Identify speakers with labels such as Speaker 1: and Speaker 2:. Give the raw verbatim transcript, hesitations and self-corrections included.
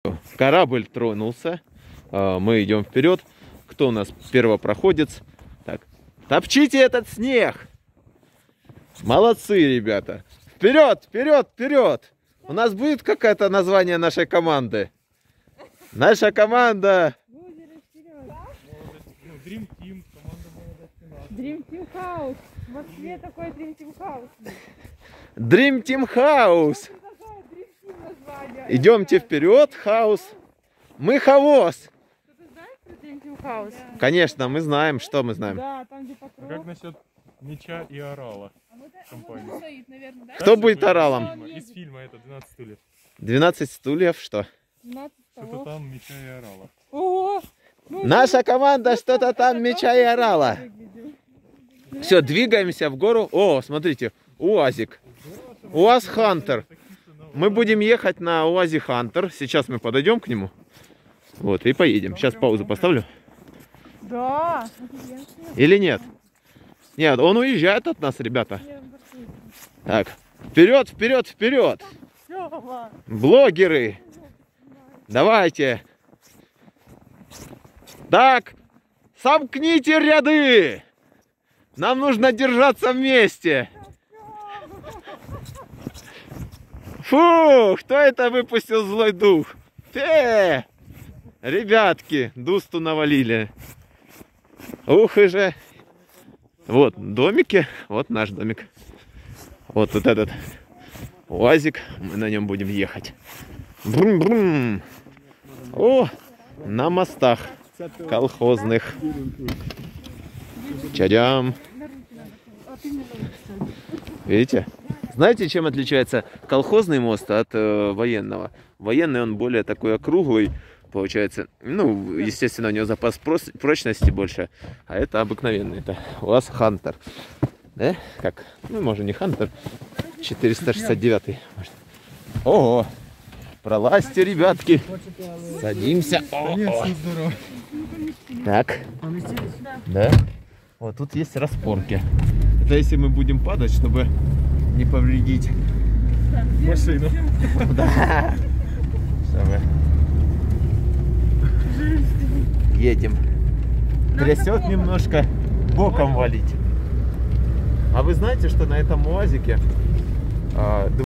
Speaker 1: Все, корабль тронулся. Мы идем вперед. Кто у нас первопроходец? Так, топчите этот снег! Молодцы, ребята! Вперед, вперед, вперед! У нас будет какое-то название нашей команды? Наша команда...
Speaker 2: Dream Team, команда молодая стена.
Speaker 3: Dream Team House. В Москве такой Dream Team House.
Speaker 1: Dream Team House. Идемте вперед, хаус. Мы хаос.
Speaker 3: Ты знаешь про Dream Team House?
Speaker 1: Конечно, мы знаем, что мы знаем.
Speaker 3: Да, там где покров.
Speaker 2: А как насчет меча и орала? Компания.
Speaker 1: Кто будет оралом?
Speaker 2: Из фильма это двенадцать стульев.
Speaker 1: двенадцать стульев, что?
Speaker 3: двенадцать
Speaker 2: Что-то
Speaker 3: столов.
Speaker 2: там меча и орала.
Speaker 3: Ого! Ну,
Speaker 1: Наша команда что-то там меча и орала. Все, двигаемся в гору. О, смотрите, УАЗик. УАЗ Хантер. Мы будем ехать на УАЗе Хантер. Сейчас мы подойдем к нему. Вот, и поедем. Сейчас паузу поставлю.
Speaker 3: Да.
Speaker 1: Или нет? Нет, он уезжает от нас, ребята. Так, вперед, вперед, вперед. Блогеры. Давайте. Так, сомкните ряды. Нам нужно держаться вместе. Фу, кто это выпустил злой дух? Э, ребятки, дусту навалили. Ух и же. Вот домики, вот наш домик. Вот вот этот УАЗик, мы на нем будем ехать. Брум-брум. О, на мостах колхозных. Чадям. Видите? Знаете, чем отличается колхозный мост от э, военного? Военный он более такой округлый, получается. Ну, естественно, у него запас прочности больше. А это обыкновенный. Это у вас Хантер. Да? Как? Ну, может, не Хантер. четыреста шестьдесят девятый. Ого! Пролазьте, ребятки. Садимся. О -о. Так. Да? Вот тут есть распорки. Это если мы будем падать, чтобы не повредить
Speaker 2: машину.
Speaker 1: Да. Чтобы... Едем. Трясет немножко, боком валить. А вы знаете, что на этом УАЗике а,